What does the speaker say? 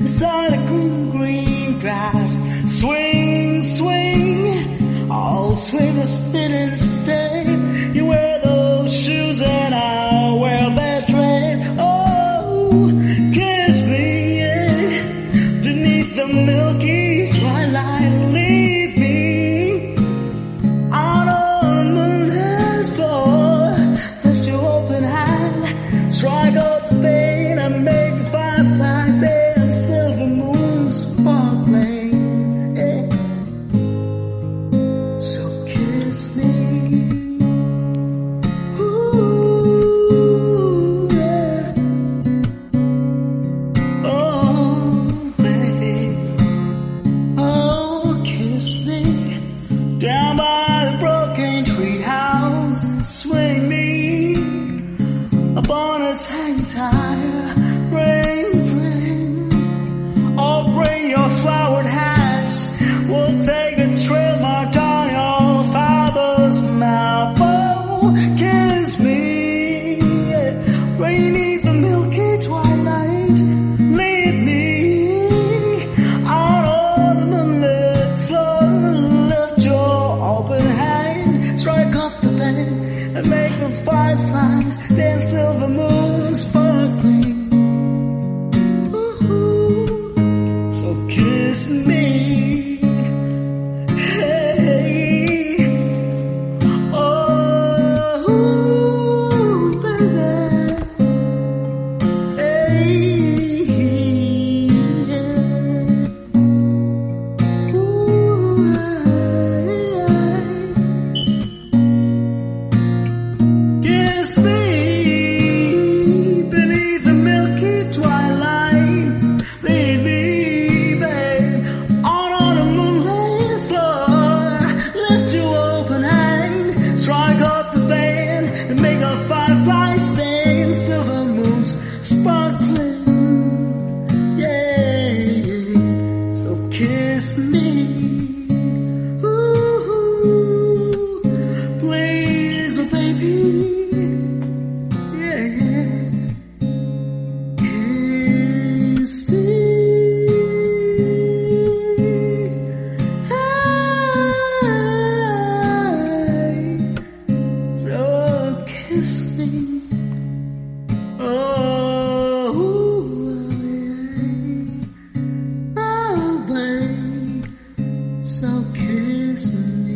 beside the green, green grass. Swing, swing, I'll swing the spin and stay. You wear those shoes and I'll wear that dress. Oh, kiss me, yeah, beneath the milky twilight. Leave me out on the moonlit floor. Lift your open hand, strike up the vein and make the fireflies dance. Silver moon sparkling, yeah. So kiss me. Ooh, yeah. Oh, baby. Oh, kiss me. Down by the broken tree house and swing me upon its hang tire. Bring, oh, bring your flowered hats. We'll take a trail marked on your father's map. Oh, kiss me, yeah, beneath the milky twilight. Lead me out on the moonlit floor. Lift your open hand, strike up the band and make the fireflies dance. Silver moon sparkling. Ooh, so kiss me. Hey, oh, baby. Hey, yeah. Ooh, kiss me beneath the milky twilight. Lead me, babe, out on the moonlit floor. Lift your open hand, strike up the band and make the fireflies stand. Silver moons sparkling, yeah, yeah. So kiss me. Ooh, please, my baby. Yeah, yeah. Kiss me. Hey, so kiss me. Oh, yeah. Oh, babe, so kiss me.